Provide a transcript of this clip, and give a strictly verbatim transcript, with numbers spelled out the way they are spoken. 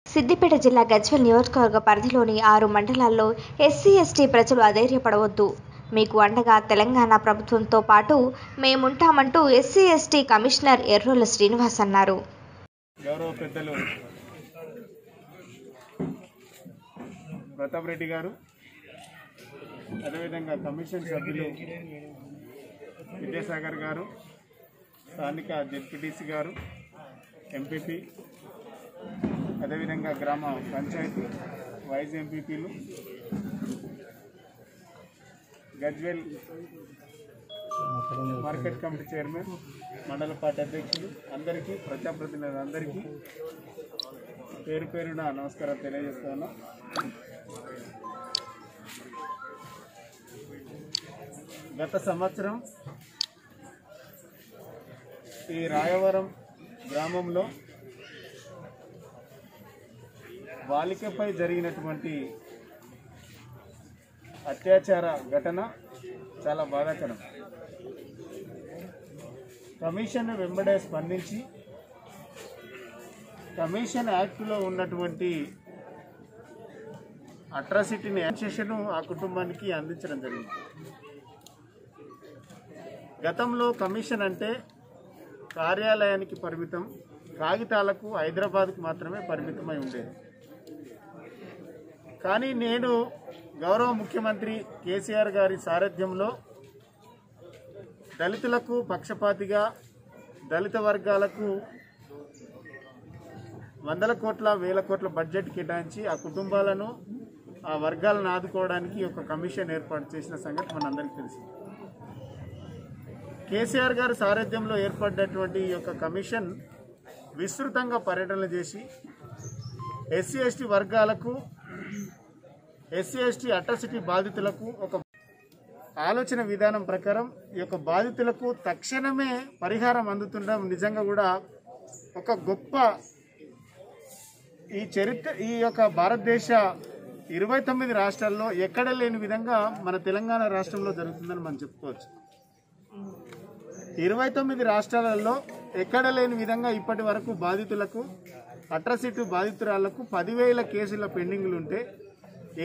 సిద్దిపేట జిల్లా గజ్వేల్ నియోజకవర్గ పరిధిలోని ఆరు మండలాల్లో ఎస్సీ ఎస్టీ ప్రజలు అధైర్యపడవద్దు, మీకు అండగా తెలంగాణ ప్రభుత్వంతో పాటు మేముంటామంటూ SC ST commissioner Errolla Srinivas అన్నారు. గౌరవ పెద్దలు ప్రతాప్ రెడ్డి గారు, అదేవిధంగా కమిషన్ సభ్యులు విద్యాసాగర్ గారు, స్థానిక జెడ్పీటీసీ గారు, ఎంపీపీ, అదేవిధంగా గ్రామ పంచాయతీ వైస్ ఎంపీపీలు, గజ్వేల్ మార్కెట్ కమిటీ చైర్మన్, మండల పార్టీ అధ్యక్షులు అందరికీ, ప్రజాప్రతినిధులందరికీ పేరు పేరున నమస్కారం తెలియజేస్తాను. గత సంవత్సరం ఈ రాయవరం గ్రామంలో బాలికపై జరిగినటువంటి అత్యాచార ఘటన చాలా బాధాకరం. కమిషన్ వెంబడే స్పందించి కమిషన్ యాక్ట్లో ఉన్నటువంటి అట్రాసిటీని యాక్షన్ ఆ కుటుంబానికి అందించడం జరిగింది. గతంలో కమిషన్ అంటే కార్యాలయానికి పరిమితం, కాగితాలకు హైదరాబాద్కు మాత్రమే పరిమితమై ఉండేది. కానీ నేడు గౌరవ ముఖ్యమంత్రి కేసీఆర్ గారి సారథ్యంలో దళితులకు పక్షపాతిగా, దళిత వర్గాలకు వందల కోట్ల వేల కోట్ల బడ్జెట్ కేటాయించి ఆ కుటుంబాలను, ఆ వర్గాలను ఆదుకోవడానికి ఒక కమిషన్ ఏర్పాటు చేసిన సంగతి మనందరికీ తెలుసు. కేసీఆర్ గారి సారథ్యంలో ఏర్పడినటువంటి ఈ యొక్క కమిషన్ విస్తృతంగా పర్యటనలు చేసి ఎస్సీ ఎస్టీ వర్గాలకు, ఎస్సీ ఎస్టీ అట్రాసిటీ బాధితులకు ఒక ఆలోచన విధానం ప్రకారం ఈ యొక్క బాధితులకు తక్షణమే పరిహారం అందుతుండడం నిజంగా కూడా ఒక గొప్ప, ఈ చరిత్ర ఈ యొక్క భారతదేశ ఇరవై తొమ్మిది రాష్ట్రాల్లో ఎక్కడ లేని విధంగా మన తెలంగాణ రాష్ట్రంలో జరుగుతుందని మనం చెప్పుకోవచ్చు. ఇరవై తొమ్మిది రాష్ట్రాలలో ఎక్కడ లేని విధంగా ఇప్పటి వరకు బాధితులకు, అట్రాసిటీ బాధితురాళ్లకు పదివేల కేసుల పెండింగ్లు ఉంటే